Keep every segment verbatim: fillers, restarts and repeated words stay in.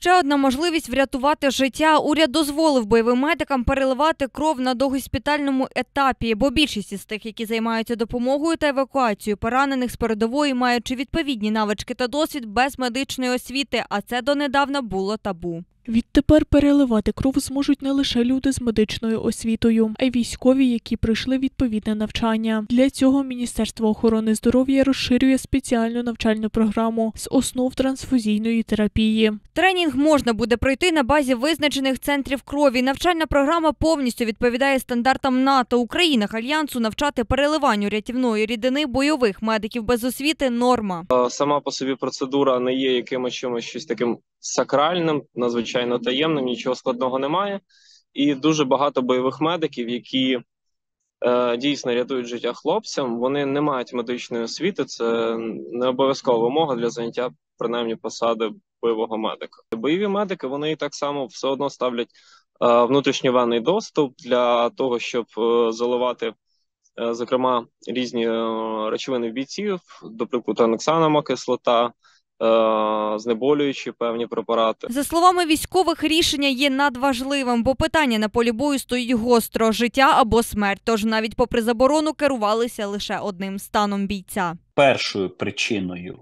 Ще одна можливість врятувати життя. Уряд дозволив бойовим медикам переливати кров на догоспітальному етапі, бо більшість із тих, які займаються допомогою та евакуацією поранених з передової, маючи відповідні навички та досвід без медичної освіти, а це донедавна було табу. Відтепер переливати кров зможуть не лише люди з медичною освітою, а й військові, які пройшли відповідне навчання. Для цього Міністерство охорони здоров'я розширює спеціальну навчальну програму з основ трансфузійної терапії. Тренінг можна буде пройти на базі визначених центрів крові. Навчальна програма повністю відповідає стандартам НАТО. У країнах Альянсу навчати переливанню рятівної рідини бойових медиків без освіти – норма. Сама по собі процедура не є якимось чимось щось таким сакральним, надзвичайно таємним, нічого складного немає. І дуже багато бойових медиків, які е, дійсно рятують життя хлопцям, вони не мають медичної освіти, це не обов'язкова вимога для заняття, принаймні, посади бойового медика. Бойові медики, вони і так само все одно ставлять е, внутрішньовенний доступ для того, щоб е, заливати, е, зокрема, різні е, речовини в бійців, до прикладу, аноксанова кислота, знеболюючі певні препарати. За словами військових, рішення є надважливим, бо питання на полі бою стоїть гостро – життя або смерть. Тож навіть попри заборону керувалися лише одним – станом бійця. Першою причиною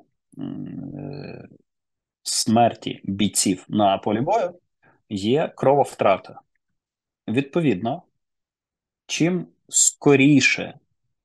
смерті бійців на полі бою є крововтрата. Відповідно, чим скоріше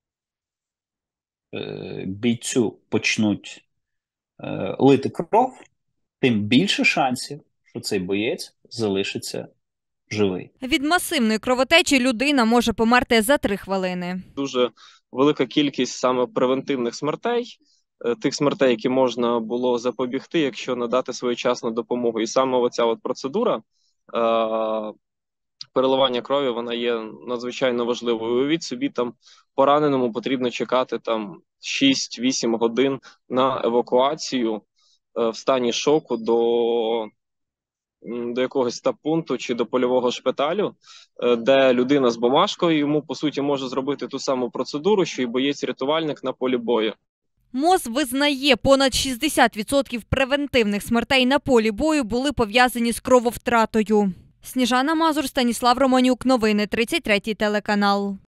бійцю почнуть лити кров, тим більше шансів, що цей боєць залишиться живий. Від масивної кровотечі людина може померти за три хвилини. Дуже велика кількість саме превентивних смертей, тих смертей, які можна було запобігти, якщо надати своєчасну допомогу. І саме оця от процедура е- переливання крові, вона є надзвичайно важливою. Уявіть собі, там пораненому потрібно чекати там шість-вісім годин на евакуацію е, в стані шоку до, до якогось стаб-пункту чи до польового шпиталю, е, де людина з бумажкою йому, по суті, може зробити ту саму процедуру, що й боєць-рятувальник на полі бою. МОЗ визнає, понад шістдесят відсотків превентивних смертей на полі бою були пов'язані з крововтратою. Сніжана Мазур, Станіслав Романюк. Новини тридцять третій телеканал.